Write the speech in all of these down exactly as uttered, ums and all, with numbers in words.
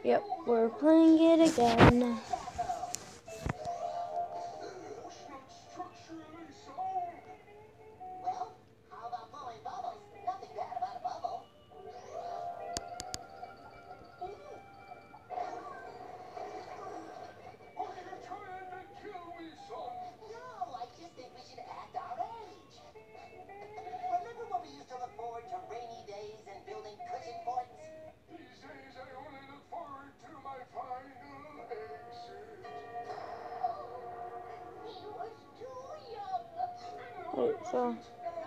Yep, we're playing it again. Wait, so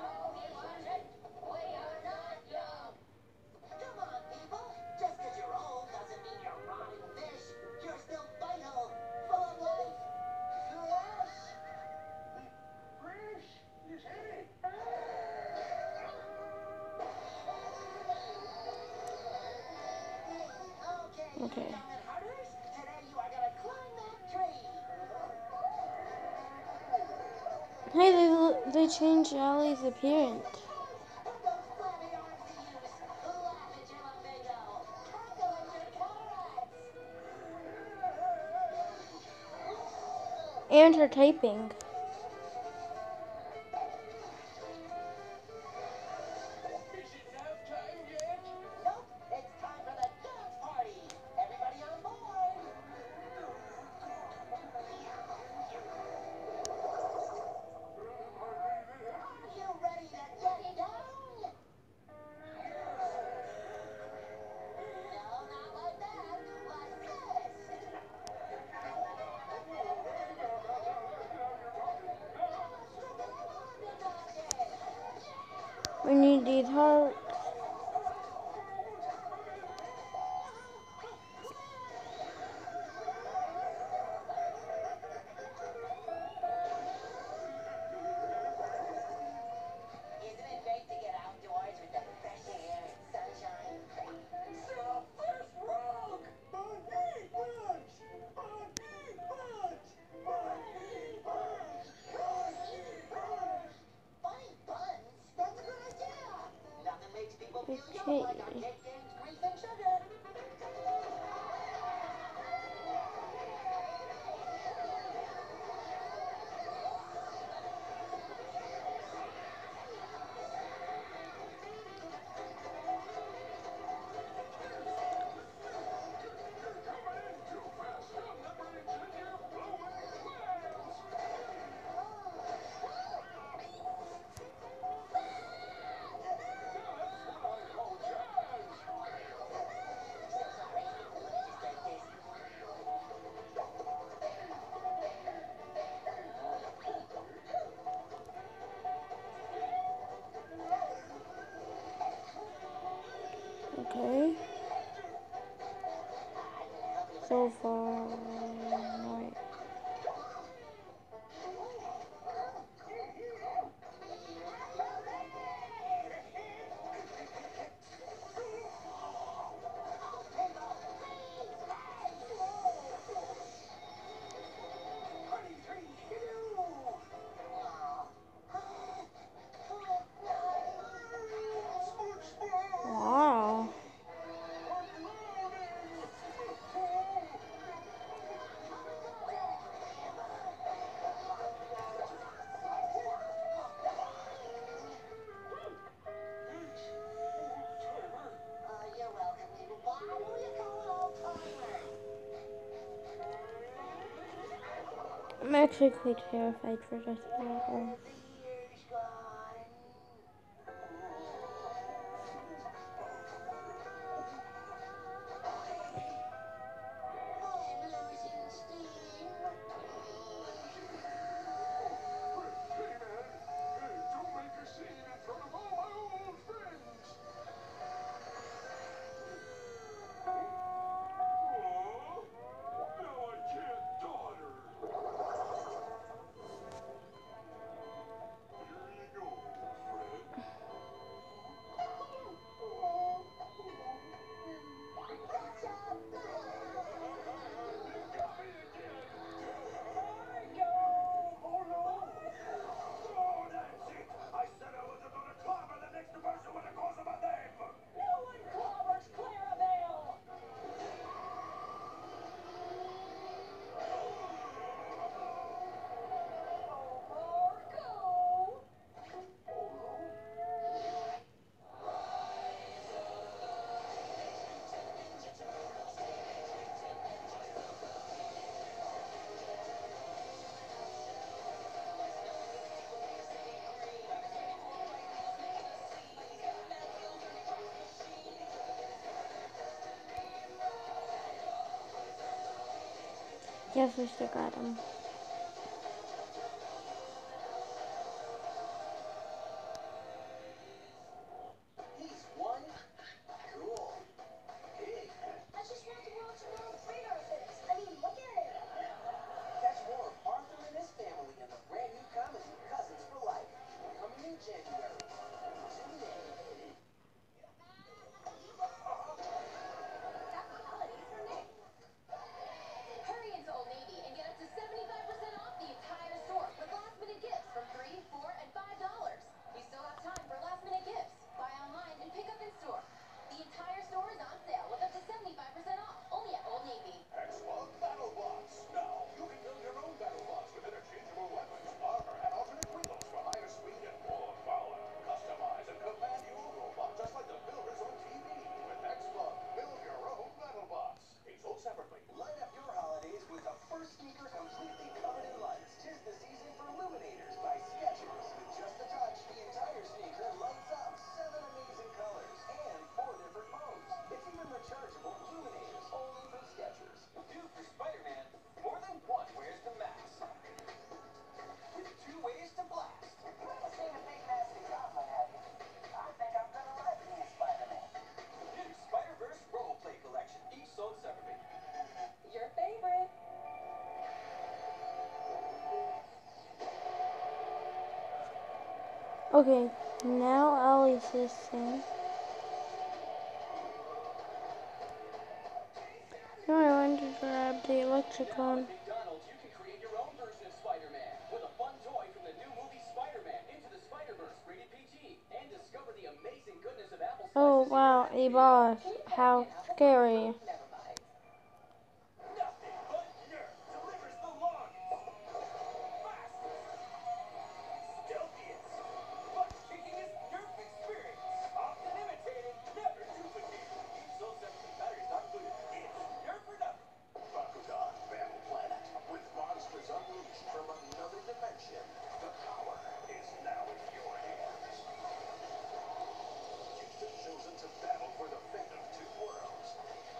okay. Hey, they they changed Allie's appearance. And her typing. We need these hearts. Okay. Okay. So far, right. Wow. I'm actually quite terrified for this level. Yes, we still got him. He's one cool pig. I just want the world to know how great Arthur is. I mean, look at him. Catch more of Arthur and his family in the brand new comedy Cousins for Life, coming in January. Tune in. Happy holidays from Nick. Hurry into Old Navy and get up to seventy-five percent off the entire store with last-minute gifts from three, four, and five dollars. You still have time for last-minute gifts. Buy online and pick up in store. The entire store is on sale with up to seventy-five percent off. Only at Old Navy. X-Bug Battle Box. Now you can build your own battle box with interchangeable weapons, armor, and alternate wheels for higher speed and more power. Customize and command your robot just like the builders on T V. With X-Bug, build your own battle box. It's sold separately. Light up your holidays with the first sneaker completely covered in lights. Tis the season for Illuminators by Skechers. With just a touch, the entire sneaker lights up. Seven amazing colors and four different modes. It's even rechargeable Illuminators, only from Skechers. New for Spider-Man, more than one wears the mask. With two ways to blast. Seen a big nasty goblin, have you? I think I'm gonna like being Spider-Man. New Spider-Verse Roleplay Collection, each sold separately. Your favorite. Okay, now Ali's this thing. Now I want to grab the electricon. McDonald's, you can create your own version of Spider-Man with a fun toy from the new movie Spider-Man Into the Spider-Verse, rated P G, and discover the amazing goodness of apple Oh slices. wow, a boss. How scary. Never mind. Nothing but Nerf delivers the longest, fastest, stealthiest, butt-kickingest Nerf experience. Often imitated, never duplicated. Each sold separately, batteries not included. It's Nerf or nothing. Bakugan Battle Planet. With monsters unleashed from another dimension, the power is now in your hands. You've been chosen to battle for the fate of two worlds.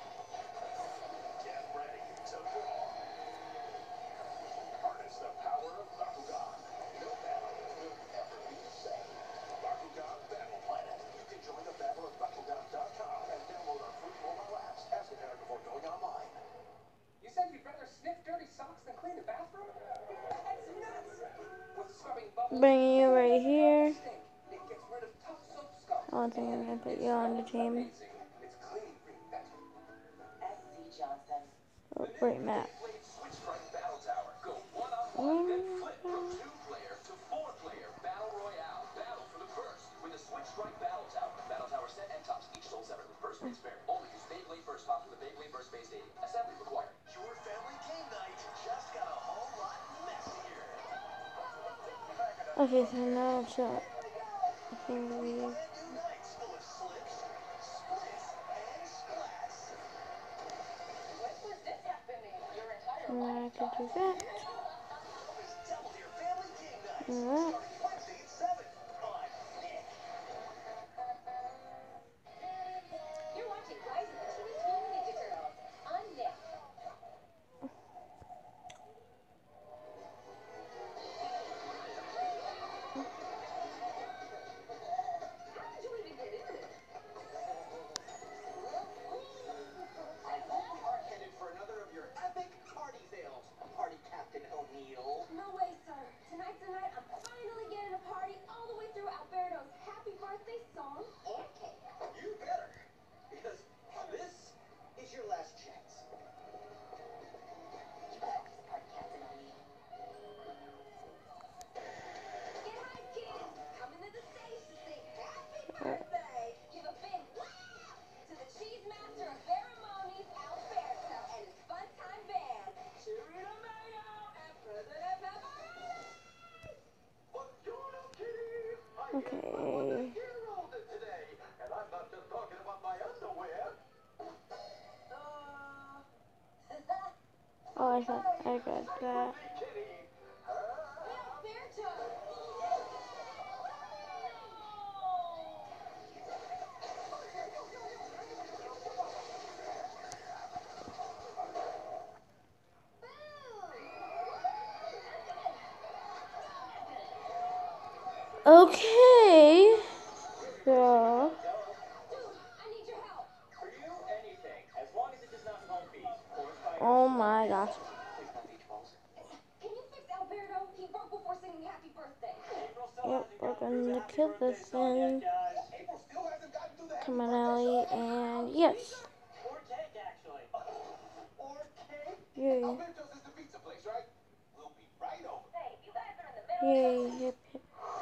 Get ready to brawl. Harness the power of Bakugan. No battle will ever be the same. Bakugan Battle Planet. You can join the battle at Bakugan dot com and download our free mobile apps. Ask a parent before going online. You said you'd rather sniff dirty socks than clean the bathroom? That's nuts! With scrubbing bubbles, Bringing you right here. stink. It gets rid of tough soap scum. I don't think I'm gonna put you on the team. Amazing. It's clean, green, better. S C Johnson. Oh, great map. Blade Switch Strike Battle Tower. Go one-on-one, then flip from two-player to four-player Battle Royale. Battle for the first with the Switch Strike Battle Tower. Battle Tower set and tops, each sold separately. First base fair. Only use Beyblade Burst Tops with the Beyblade Burst Base Stadium. Assembly required. Your family game night just got a whole lot messier. Okay, so now it's up. I think we. Brand new nights full of slips, splits, and splats. When was this happening? Your entire Now I life. can do that. Double your family game nights. Alright. Starting Wednesday at seven on Nick. You're watching Rise of the Teenage Mutant Ninja Turtles on Nick. How did you even get in it? I hope we aren't headed for another of your epic party fails, Party Captain O'Neill. No way, sir. Tonight's the night I'm finally getting a party all the way through Alberto's happy birthday song and cake. You better, because this is your last chance. You got this, Party Captain O'Neill. Get hyped, kids! Coming to the stage to sing happy birthday! Give a big wow to the cheese master of ceremonies, Alberto, and his fun time band, Cheerio Mayo and President Pepperoni! Buongiorno, kitties! I Okay. guess I was a hero today, and I'm not just talking about my underwear. Uh... Oh, I thought I got that. Kitty! Alberto! Boo! Okay. So. Oh my gosh. Can you fix Alberto? He broke before singing happy birthday. Yep, we're gonna kill this thing. Come on, Ellie, and yes. Yay. Yay, hip, hip.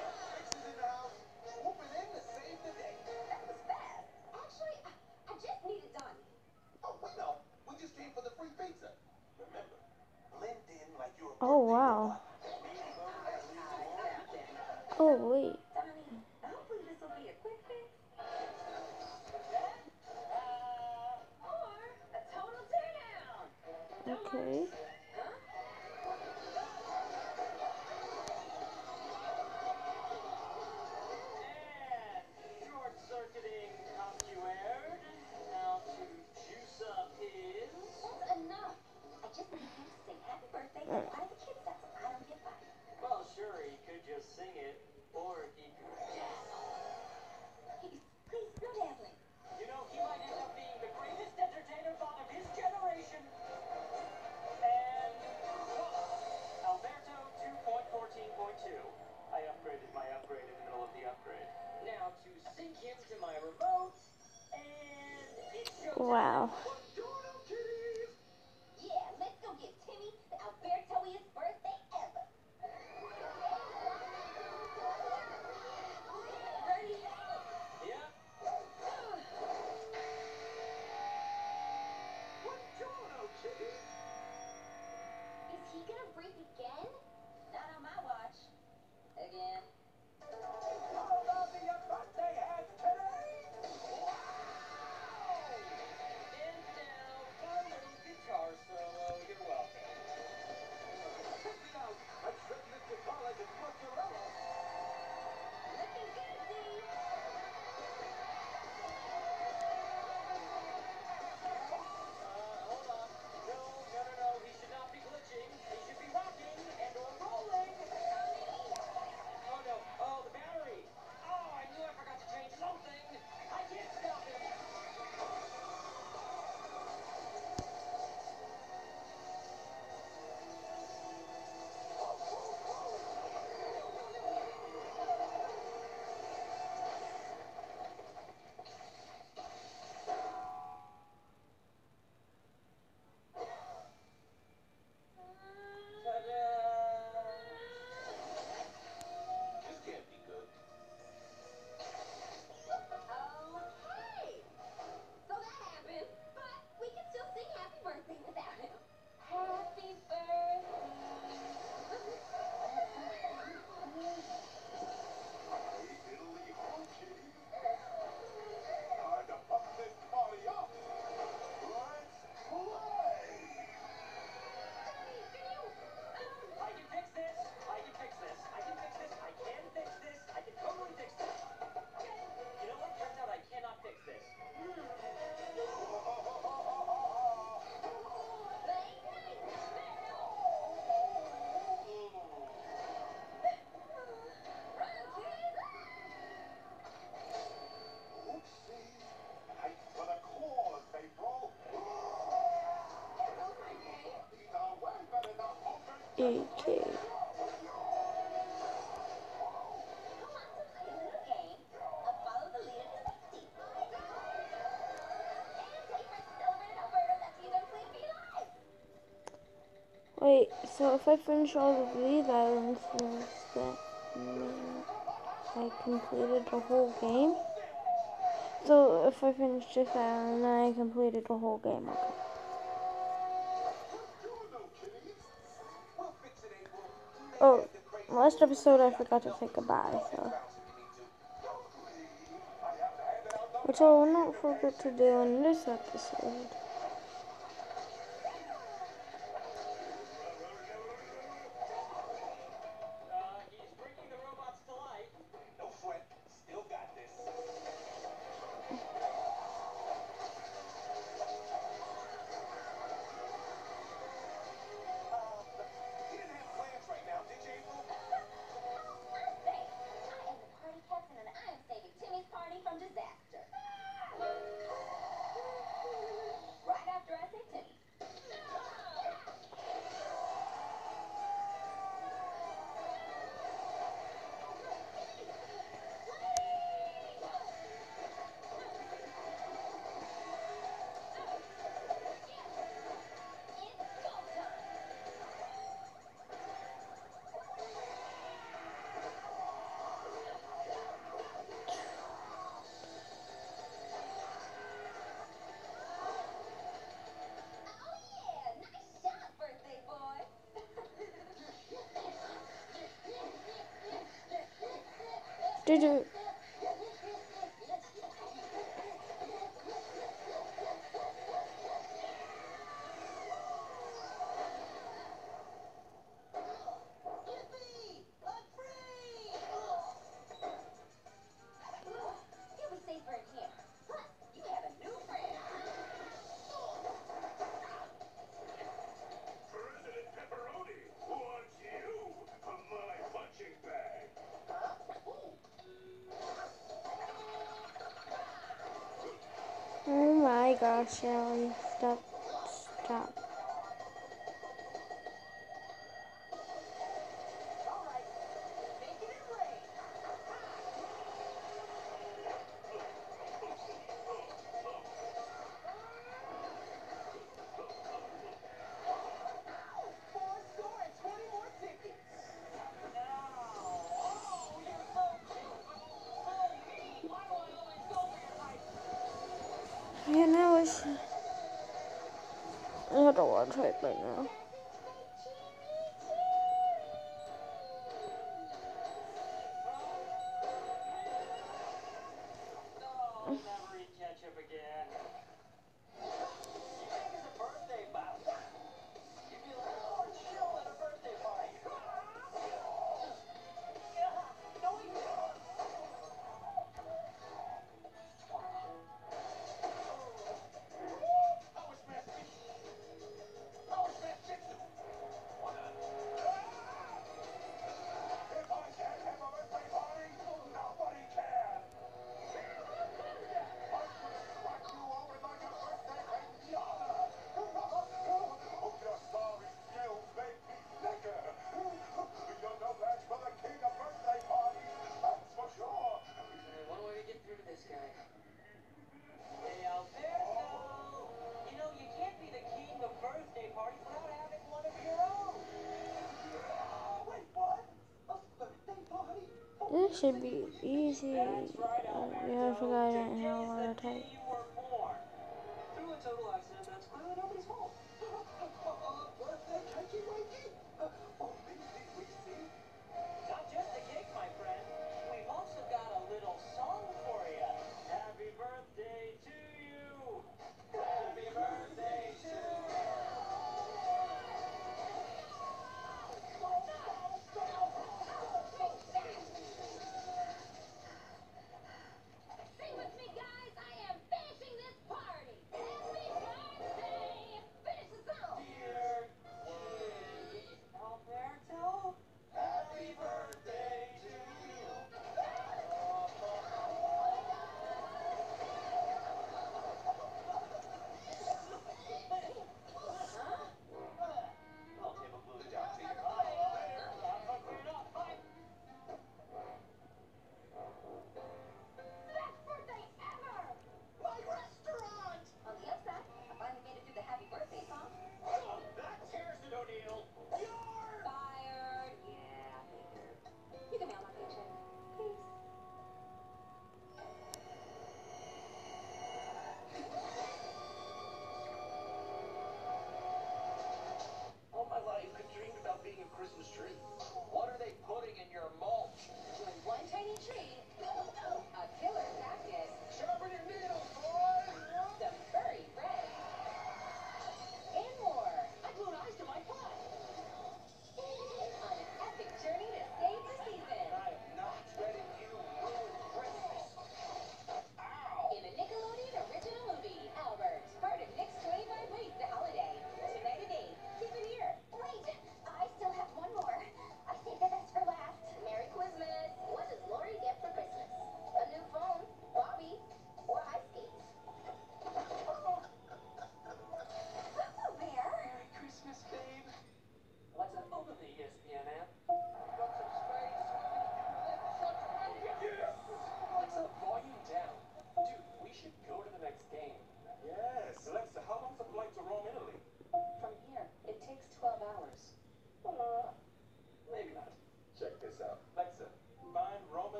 Actually, I just need it done. Oh, we know. We just came for the free pizza. Remember, blend in like you're a Oh, wow. Oh, wait. Hopefully this will be a quick fix. Or a total teardown. Okay. Short-circuiting compuerd. Now to juice up his... That's enough. I just need him to sing happy birthday and part of the kids that's I don't get by. Well, sure, he could just sing it, or he could dazzle. Please, please, no dazzling. You know, he might end up being the greatest entertainer thought of his generation. And... oh, Alberto two point fourteen point two. I upgraded my upgrade in the middle of the upgrade. Now to sync him to my remote, and it's Wow. yeah, let's go give Timmy the Albertoiest birthday ever. Ready? Yeah. Buongiorno, Kitty. Is he gonna break again? Not on my watch. Again. How about the birthday hat today? Wow! And now, my little guitar solo. You're welcome. Check me out. I'm shredding this guitar like it's mozzarella. Looking good, Z. Uh, hold on. No, no, no, no. He should not be glitching. He should be rocking and or rolling. Oh, no. Oh, the battery. Oh, I knew I forgot to change something. I can't stop him. This can't be good. Okay. So that happened, but we can still sing happy birthday without him. Happy birthday. Italy, okay. Time to pump this party up. Let's play. I can fix this. I can fix this. I can fix this. I can fix this. I can totally fix this. You know what? Turns out I cannot fix this. Oopsies. Thanks for the cause, April. These are way better than open. eight K. Wait, so if I finish all of these islands, does that mean I completed the whole game? So if I finish this island, then I completed the whole game, okay. Oh, last episode I forgot to say goodbye, so. Which I will not forget to do in this episode. Did you? You'll be safer in here. Plus, you have a new friend. President Pepperoni wants you from my punching bag. Oh my gosh, Ellie. Stop. Stop. All right, making it rain. Four score and twenty more tickets. Oh, you're so cute. So mean. Why do I always go for your height? Yeah, now it's. I don't want to type right now. Oh, never eat ketchup again. You think it's a birthday bout. You'd be like, oh, chill at a birthday party. Yeah, no, we don't. I was smashed. I was smashed. If I can't have a birthday party, nobody can. I will crack you open like a birthday pinata. Oh, your sorry skills make me sicker. You're no match for the king of birthday parties, that's for sure. One way to get through to this guy. Hey, Alberto! You know, you can't be the king of birthday parties without having one of your own. Wait, what? A birthday party? This should be easy. That's right, Oh, Alberto. yeah, I forgot I didn't Today know is how the to day type. you were born. Through a total accident that's clearly nobody's fault. A birthday cakey wakey? Oh, Weezy, Weezy. Not just a cake, my friend. We've also got a little song for you. Happy birthday to you. Happy birthday to you. Sing with me, guys. I am finishing this party. Happy birthday. Finish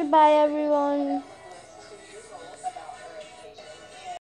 Goodbye, everyone.